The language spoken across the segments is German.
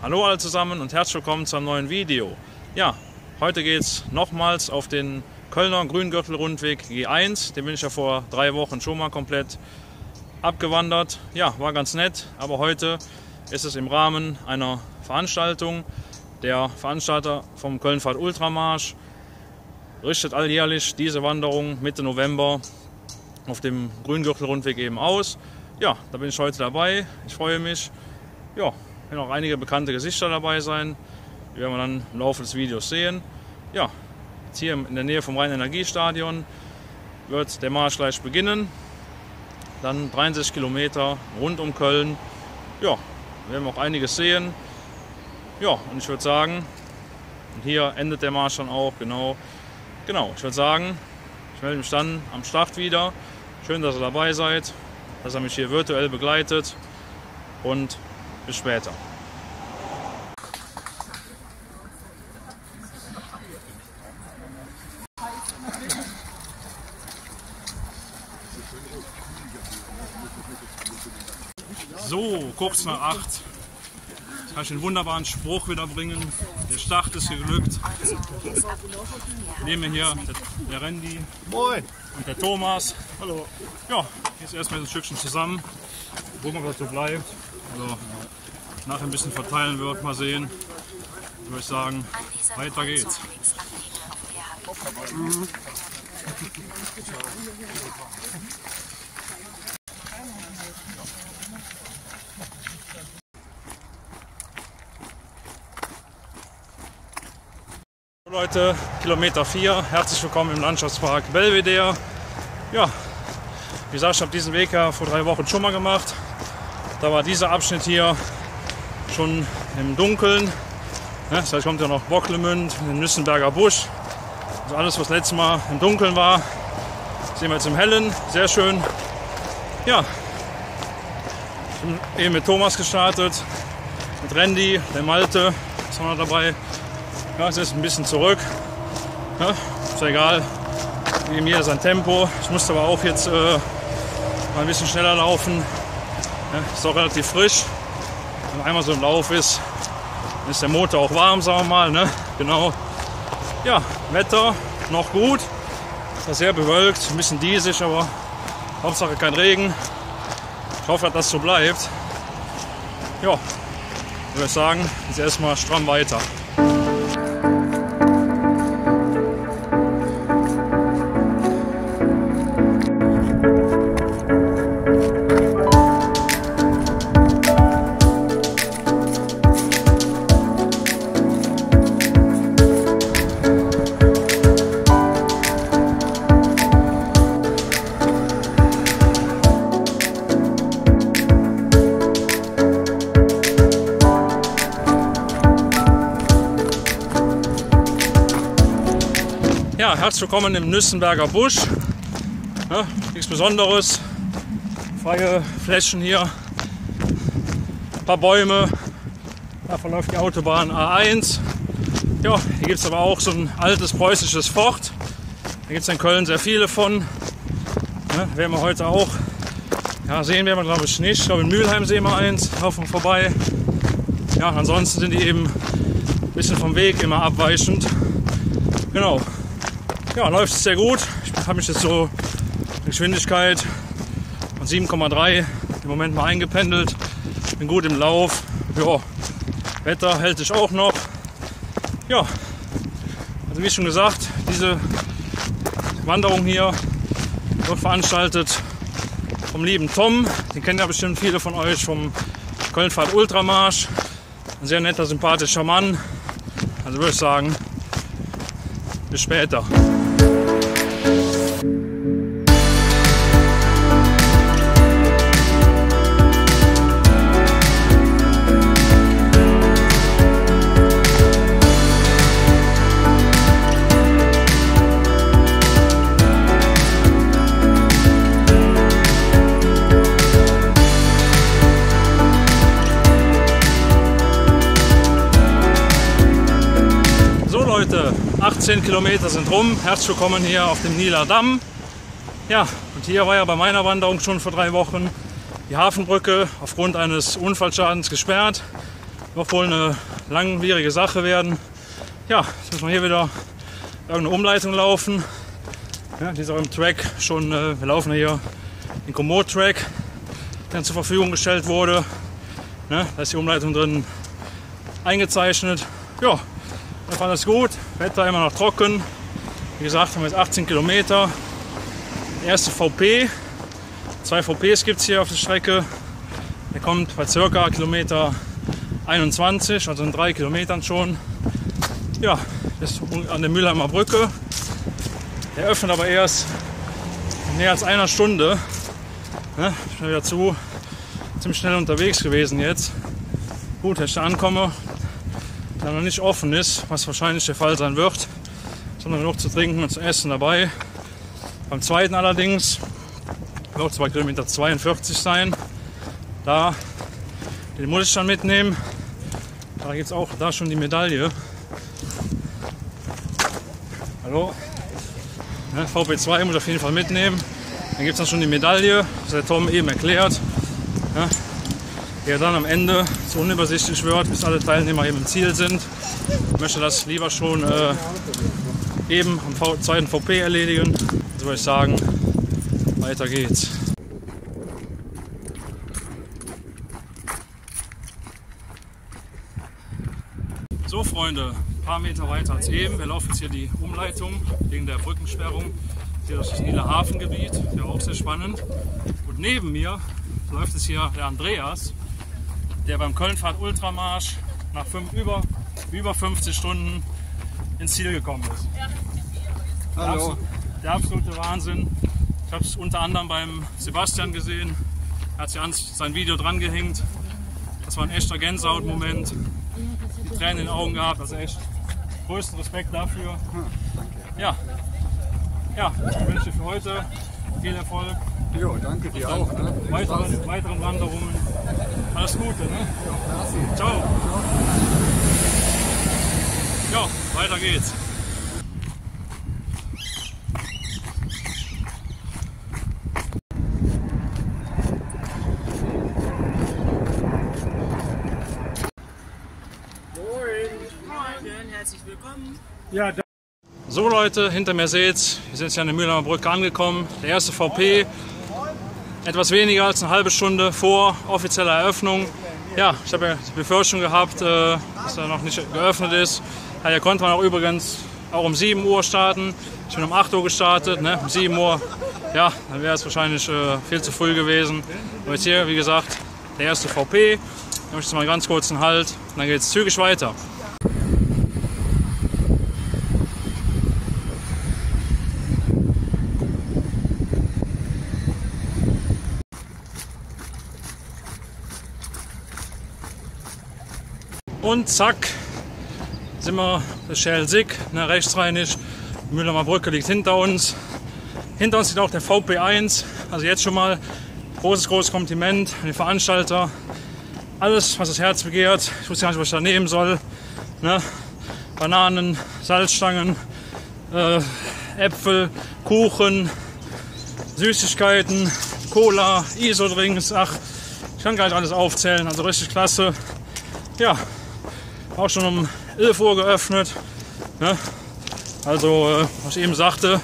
Hallo alle zusammen und herzlich willkommen zu einem neuen Video. Ja, heute geht es nochmals auf den Kölner Grüngürtel-Rundweg G1. Den bin ich ja vor 3 Wochen schon mal komplett abgewandert. Ja, war ganz nett, aber heute ist es im Rahmen einer Veranstaltung. Der Veranstalter vom Köln-Pfad Ultramarsch richtet alljährlich diese Wanderung Mitte November auf dem Grüngürtel-Rundweg eben aus. Ja, da bin ich heute dabei. Ich freue mich. Ja, werden auch einige bekannte Gesichter dabei sein. Die werden wir dann im Laufe des Videos sehen. Ja, jetzt hier in der Nähe vom Rhein-Energie-Stadion wird der Marsch gleich beginnen. Dann 63 Kilometer rund um Köln. Ja, werden wir auch einiges sehen. Ja, und ich würde sagen, hier endet der Marsch dann auch. Genau, ich würde sagen, ich melde mich dann am Start wieder. Schön, dass ihr dabei seid, dass ihr mich hier virtuell begleitet und bis später. So, kurz nach 8. Jetzt kann ich den wunderbaren Spruch wieder bringen. Der Start ist geglückt. Neben mir hier der Randy. Moin. Und der Thomas. Hallo. Ja, jetzt erstmal ein Stückchen zusammen. Gucken, ob das so bleibt. Also, nachher ein bisschen verteilen wird, mal sehen. Ich würde sagen, weiter geht's. Leute, Kilometer 4, herzlich willkommen im Landschaftspark Belvedere. Ja, wie gesagt, ich habe diesen Weg ja vor 3 Wochen schon mal gemacht. Da war dieser Abschnitt hier schon im Dunkeln. Das heißt, kommt ja noch Bocklemünd, den Nüssenberger Busch. Also alles, was letztes Mal im Dunkeln war, sehen wir jetzt im Hellen. Sehr schön. Ja, ich bin eben mit Thomas gestartet, mit Randy, der Malte, ist noch dabei. Ja, es ist ein bisschen zurück. Ja, ist ja egal, wie mir sein Tempo. Ich musste aber auch jetzt mal ein bisschen schneller laufen. Ja, ist auch relativ frisch. Wenn man einmal so im Lauf ist, dann ist der Motor auch warm, sagen wir mal. Ne? Genau. Ja, Wetter noch gut. Ist ja sehr bewölkt, ein bisschen diesig, aber Hauptsache kein Regen. Ich hoffe, dass das so bleibt. Ja, ich würde sagen, jetzt erstmal stramm weiter. Ja, herzlich willkommen im Nüssenberger Busch. Ja, nichts Besonderes. Freie Flächen hier. Ein paar Bäume. Da verläuft die Autobahn A1. Ja, hier gibt es aber auch so ein altes preußisches Fort. Da gibt es in Köln sehr viele von. Ja, werden wir heute auch sehen, werden wir glaube ich nicht. Ich glaube in Mülheim sehen wir eins. Laufen wir vorbei. Ja, ansonsten sind die eben ein bisschen vom Weg immer abweichend. Genau. Ja, läuft es sehr gut. Ich habe mich jetzt so Geschwindigkeit von 7,3 im Moment mal eingependelt. Bin gut im Lauf. Ja, Wetter hält sich auch noch. Ja, also wie schon gesagt, diese Wanderung hier wird veranstaltet vom lieben Tom. Den kennen ja bestimmt viele von euch vom Köln-Pfad Ultramarsch. Ein sehr netter, sympathischer Mann. Also würde ich sagen, bis später. Leute, 18 Kilometer sind rum. Herzlich willkommen hier auf dem Nieler Damm. Ja, und hier war ja bei meiner Wanderung schon vor 3 Wochen die Hafenbrücke aufgrund eines Unfallschadens gesperrt. Wird wohl eine langwierige Sache werden. Ja, jetzt müssen wir hier wieder irgendeine Umleitung laufen. Ja, die ist auch im Track schon, wir laufen hier den Komoot-Track, der zur Verfügung gestellt wurde. Ne, da ist die Umleitung drin eingezeichnet. Ja, das war alles gut. Wetter immer noch trocken. Wie gesagt, haben wir jetzt 18 Kilometer. Der erste VP. 2 VPs gibt es hier auf der Strecke. Der kommt bei ca. Kilometer 21, also in 3 Kilometern schon. Ja, das ist an der Mülheimer Brücke. Der öffnet aber erst in mehr als einer Stunde. Ne, ich bin wieder ziemlich schnell unterwegs gewesen jetzt. Gut, wenn ich da ankomme, da noch nicht offen ist, was wahrscheinlich der Fall sein wird, sondern genug zu trinken und zu essen dabei. Beim zweiten allerdings wird es bei Kilometer 42 sein. Den muss ich dann mitnehmen. Da gibt es auch da schon die Medaille. Hallo? Ne, VP2 muss ich auf jeden Fall mitnehmen. Dann gibt es dann schon die Medaille, das hat der Tom eben erklärt. Ja, der dann am Ende so unübersichtlich wird, bis alle Teilnehmer eben im Ziel sind. Ich möchte das lieber schon eben am zweiten VP erledigen. Also würde ich sagen, weiter geht's. So Freunde, ein paar Meter weiter als eben. Wir laufen jetzt hier die Umleitung wegen der Brückensperrung hier durch das Kieler Hafengebiet. Ja, auch sehr spannend. Und neben mir läuft es hier der Andreas, der beim Köln-Fahrt Ultramarsch nach über 50 Stunden ins Ziel gekommen ist. Hallo. Der absolute Wahnsinn. Ich habe es unter anderem beim Sebastian gesehen. Er hat sich an sein Video dran gehängt. Das war ein echter Gänsehautmoment. Die Tränen in den Augen gehabt. Also echt größten Respekt dafür. Ja, ich wünsche für heute viel Erfolg. Jo, danke dir auch. Ne? Weiteren Wanderungen. Alles Gute. Ne? Ja, ciao. Ja, weiter geht's. Moin, herzlich willkommen. Ja, so Leute, hinter mir seht's, wir sind jetzt hier an der Mülheimer Brücke angekommen. Der erste VP, etwas weniger als eine halbe Stunde vor offizieller Eröffnung. Ja, ich habe ja die Befürchtung gehabt, dass er noch nicht geöffnet ist. Ja, hier konnte man auch übrigens auch um 7 Uhr starten. Ich bin um 8 Uhr gestartet, ne? Um 7 Uhr, ja, dann wäre es wahrscheinlich viel zu früh gewesen. Aber jetzt hier, wie gesagt, der erste VP. Da mache ich jetzt mal einen ganz kurzen Halt und dann geht es zügig weiter. Und zack, sind wir das Schelsig, ne, rechtsrheinig. Die Mülheimer Brücke liegt hinter uns. Hinter uns liegt auch der VP1. Also jetzt schon mal großes Kompliment an den Veranstalter. Alles, was das Herz begehrt. Ich wusste gar nicht, was ich da nehmen soll. Ne? Bananen, Salzstangen, Äpfel, Kuchen, Süßigkeiten, Cola, Isodrinks. Ach, ich kann gar nicht alles aufzählen. Also richtig klasse. Ja. Auch schon um 11 Uhr geöffnet. Ne? Also, was ich eben sagte,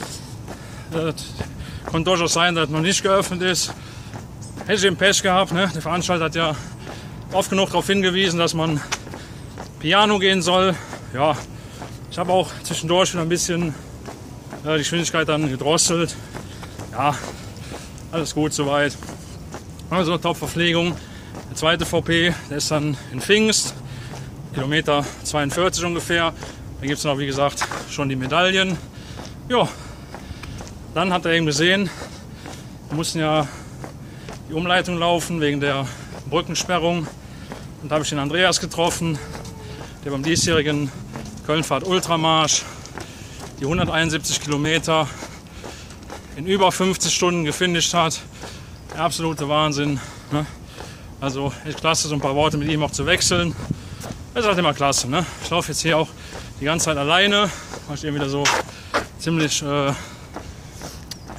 konnte durchaus sein, dass es noch nicht geöffnet ist. Hätte ich eben Pech gehabt. Ne? Der Veranstalter hat ja oft genug darauf hingewiesen, dass man Piano gehen soll. Ja, ich habe auch zwischendurch wieder ein bisschen die Geschwindigkeit dann gedrosselt. Ja, alles gut soweit. Also eine Top-Verpflegung. Der zweite VP, der ist dann in Pfingst. Kilometer 42 ungefähr. Da gibt es noch, wie gesagt, schon die Medaillen. Ja, dann hat er eben gesehen, wir mussten ja die Umleitung laufen wegen der Brückensperrung. Und da habe ich den Andreas getroffen, der beim diesjährigen Köln-Fahrt Ultramarsch die 171 Kilometer in über 50 Stunden gefinisht hat. Der absolute Wahnsinn. Ne? Also echt klasse, so ein paar Worte mit ihm auch zu wechseln. Das ist halt immer klasse. Ne? Ich laufe jetzt hier auch die ganze Zeit alleine, weil ich eben wieder so ziemlich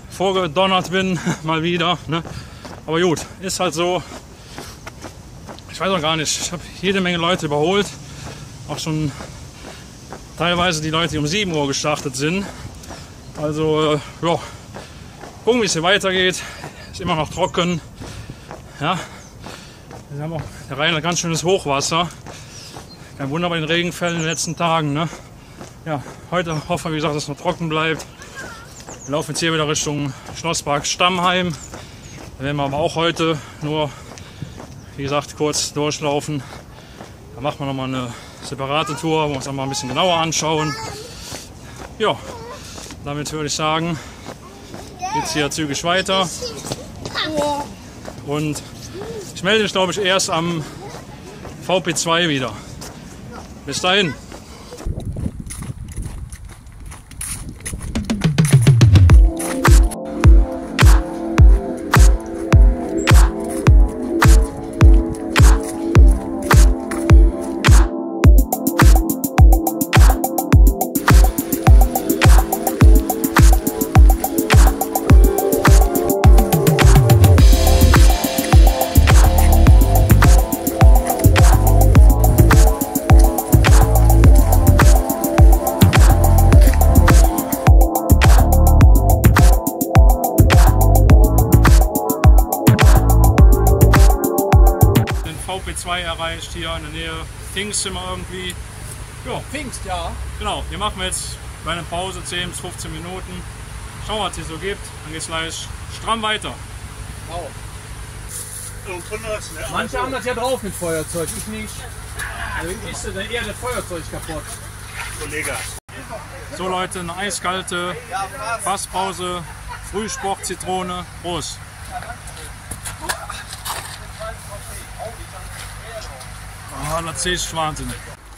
vorgedonnert bin, mal wieder. Ne? Aber gut, ist halt so. ich weiß auch gar nicht, ich habe jede Menge Leute überholt. Auch schon teilweise die Leute, die um 7 Uhr gestartet sind. Also ja, gucken, wie es hier weitergeht. Ist immer noch trocken. Ja, wir haben auch der Rhein hat ganz schönes Hochwasser. Kein Wunder bei den Regenfällen in den letzten Tagen. Ne? Ja, heute hoffen wir, wie gesagt, dass es noch trocken bleibt. Wir laufen jetzt hier wieder Richtung Schlosspark Stammheim. Da werden wir aber auch heute nur, wie gesagt, kurz durchlaufen. Da machen wir nochmal eine separate Tour, wo wir uns einmal ein bisschen genauer anschauen. Ja, damit würde ich sagen, geht es hier zügig weiter. Und ich melde mich, glaube ich, erst am VP2 wieder. Bis dahin. VP2 erreicht, hier in der Nähe Pfingst sind wir irgendwie. Ja. Pfingst, ja. Genau, hier machen wir jetzt bei einer Pause 10 bis 15 Minuten. Schauen, was es hier so gibt. Dann geht es gleich stramm weiter. Wow. Manche haben das ja drauf mit Feuerzeug, ich nicht. Also ist dann eher das Feuerzeug kaputt. Kollege. So Leute, eine eiskalte Fasspause, Frühsport, Zitrone, Prost. Ah, das ist Wahnsinn.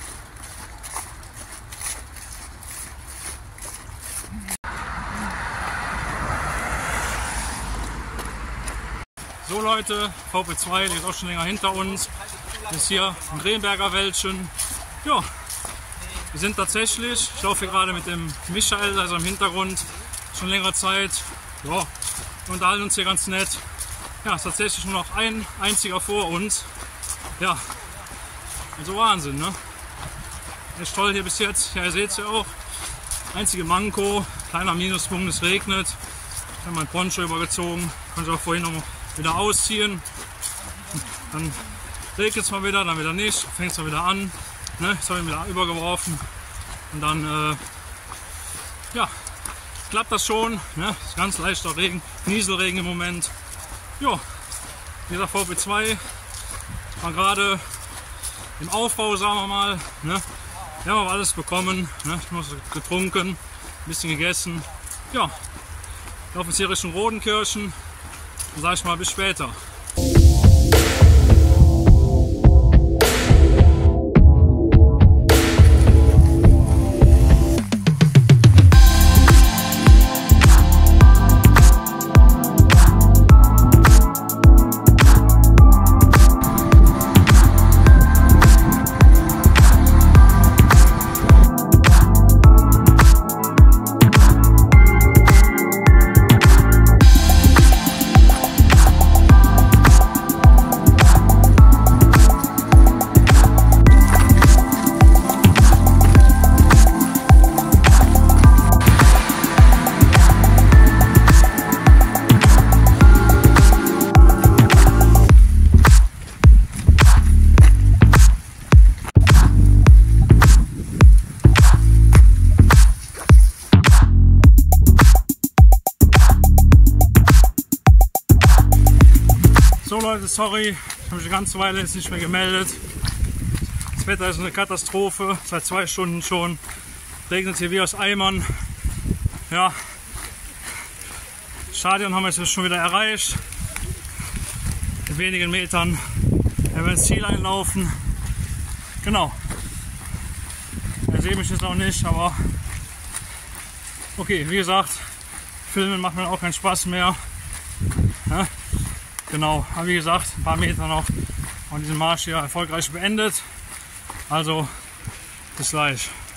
So Leute, VP2, die ist auch schon länger hinter uns. Das ist hier ein Rehberger Wäldchen. Ja, wir sind tatsächlich, ich laufe hier gerade mit dem Michael, also im Hintergrund, schon längere Zeit. Ja, wir unterhalten uns hier ganz nett. Ja, ist tatsächlich nur noch ein einziger vor uns. Ja, also Wahnsinn, ne? Echt toll hier bis jetzt. Ja, ihr seht es ja auch. Einzige Manko, kleiner Minuspunkt, es regnet. Ich habe mein Poncho übergezogen, konnte auch vorhin noch wieder ausziehen. Dann regnet es mal wieder, dann wieder nicht, fängt es mal wieder an. Ne? Jetzt habe ich ihn wieder übergeworfen. Und dann ja, klappt das schon. Ne? Ist ganz leichter Regen, Nieselregen im Moment. Ja, dieser VP2 war gerade im Aufbau, sagen wir mal. Ne? Wir haben aber alles bekommen. Ne? Ich habe getrunken, ein bisschen gegessen. Ja, ich laufe jetzt hier Richtung Rodenkirchen. Dann sage ich mal bis später. So Leute, sorry, ich habe mich eine ganze Weile jetzt nicht mehr gemeldet. Das Wetter ist eine Katastrophe, seit 2 Stunden schon. Regnet hier wie aus Eimern. Ja, das Stadion haben wir jetzt schon wieder erreicht. In wenigen Metern werden wir ins Ziel einlaufen. Genau. Ich sehe mich jetzt noch nicht, aber okay, wie gesagt, Filmen macht mir auch keinen Spaß mehr. Ja? Genau, aber wie gesagt, ein paar Meter noch und diesen Marsch hier erfolgreich beendet. Also bis gleich.